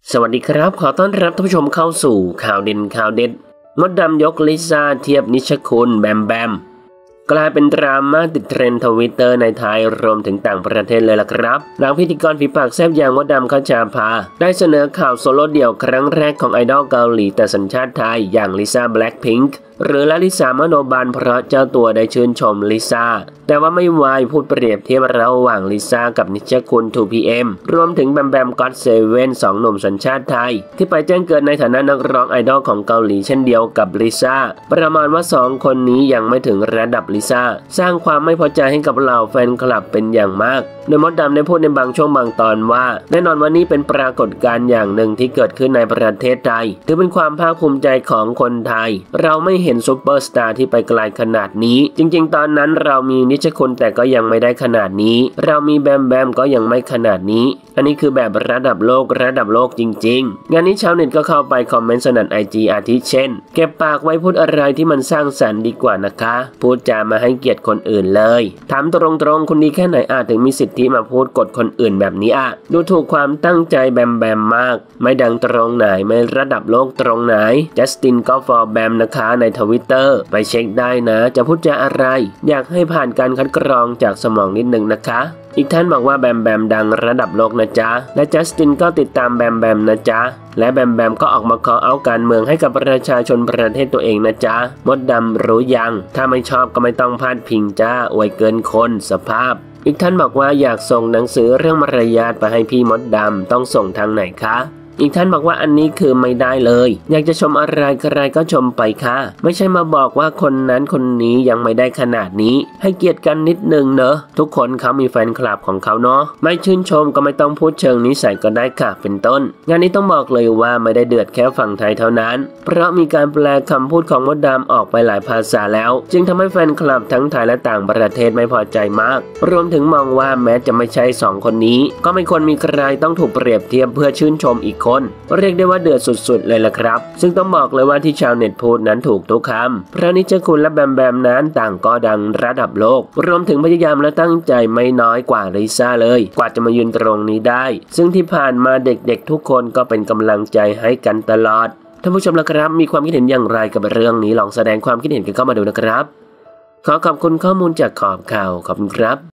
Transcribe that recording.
สวัสดีครับขอต้อนรับท่านผู้ชมเข้าสู่ข่าวเด่นข่าวเด็ดมดดำยกลิซ่าเทียบนิชคุณแบมแบมกลายเป็นดราม่าติดเทรนด์ทวิตเตอร์ในไทยรวมถึงต่างประเทศเลยล่ะครับหลังพิธีกรฝีปากแซบอย่างมดดำคชาภาได้เสนอข่าวโซโล่เดี่ยวครั้งแรกของไอดอลเกาหลีแต่สัญชาติไทยอย่างลิซ่าแบล็คพิงค์หรือลลิสามโนบาลเพราะเจ้าตัวได้ชื่นชมลิซ่าแต่ว่าไม่วายพูดเปรียบเทียบระหว่างลิซ่ากับนิชคุณ 2PM รวมถึงแบมแบมก็อตเซเว่นสองหนุ่มสัญชาติไทยที่ไปแจ้งเกิดในฐานะนักร้องไอดอลของเกาหลีเช่นเดียวกับลิซ่าประมาณว่า2คนนี้ยังไม่ถึงระดับลิซ่าสร้างความไม่พอใจให้กับเหล่าแฟนคลับเป็นอย่างมากโดยมดดำได้พูดในบางช่วงบางตอนว่าแน่นอนว่านี่เป็นปรากฏการณ์อย่างหนึ่งที่เกิดขึ้นในประเทศไทยถือเป็นความภาคภูมิใจของคนไทยเราไม่เห็นซุปเปอร์สตาร์ที่ไปไกลขนาดนี้จริงๆตอนนั้นเรามีนิชคุณแต่ก็ยังไม่ได้ขนาดนี้เรามีแบมแบมก็ยังไม่ขนาดนี้อันนี้คือแบบระดับโลกจริงๆงานนี้ชาวเน็ตก็เข้าไปคอมเมนต์สนั่น IG อาทิเช่นเก็บปากไว้พูดอะไรที่มันสร้างสรรค์ดีกว่านะคะพูดจามาให้เกียรติคนอื่นเลยถามตรงๆคุณดีแค่ไหนถึงมีสิทธิมาพูดกดคนอื่นแบบนี้ดูถูกความตั้งใจแบมแบมมากไม่ดังตรงไหนไม่ระดับโลกตรงไหนจัสตินก็ฟอร์แบมนะคะในทวิตเตอร์ไปเช็คได้นะจะพูดจาอะไรอยากให้ผ่านการคัดกรองจากสมองนิดนึงนะคะอีกท่านบอกว่าแบมแบมดังระดับโลกนะจ๊ะและจัสตินก็ติดตามแบมแบมนะจ๊ะและแบมแบมก็ออกมาขอเอาการเมืองให้กับประชาชนประเทศตัวเองนะจ๊ะมดดำรู้ยังถ้าไม่ชอบก็ไม่ต้องพาดพิงจ้าอวยเกินคนสภาพอีกท่านบอกว่าอยากส่งหนังสือเรื่องมารยาทไปให้พี่มดดำต้องส่งทางไหนคะอีกท่านบอกว่าอันนี้คือไม่ได้เลยอยากจะชมอะไรใครก็ชมไปค่ะไม่ใช่มาบอกว่าคนนั้นคนนี้ยังไม่ได้ขนาดนี้ให้เกียรติกันนิดนึงเนอะทุกคนเขามีแฟนคลับของเขาเนาะไม่ชื่นชมก็ไม่ต้องพูดเชิงนิสัยก็ได้ค่ะเป็นต้นงานนี้ต้องบอกเลยว่าไม่ได้เดือดแค่ฝั่งไทยเท่านั้นเพราะมีการแปลคำพูดของมดดำออกไปหลายภาษาแล้วจึงทำให้แฟนคลับทั้งไทยและต่างประเทศไม่พอใจมากรวมถึงมองว่าแม้จะไม่ใช่2คนนี้ก็ไม่ควรมีใครต้องถูกเปรียบเทียบเพื่อชื่นชมอีกคนเรียกได้ว่าเดือดสุดๆเลยล่ะครับซึ่งต้องบอกเลยว่าที่ชาวเน็ตพูดนั้นถูกทุกคำเพราะนิชคุณและแบมแบมนั้นต่างก็ดังระดับโลกรวมถึงพยายามและตั้งใจไม่น้อยกว่าลิซ่าเลยกว่าจะมายืนตรงนี้ได้ซึ่งที่ผ่านมาเด็กๆทุกคนก็เป็นกำลังใจให้กันตลอดท่านผู้ชมล่ะครับมีความคิดเห็นอย่างไรกับเรื่องนี้ลองแสดงความคิดเห็นกันเข้ามาดูนะครับขอขอบคุณข้อมูลจากขอบข่าวขอบคุณครับ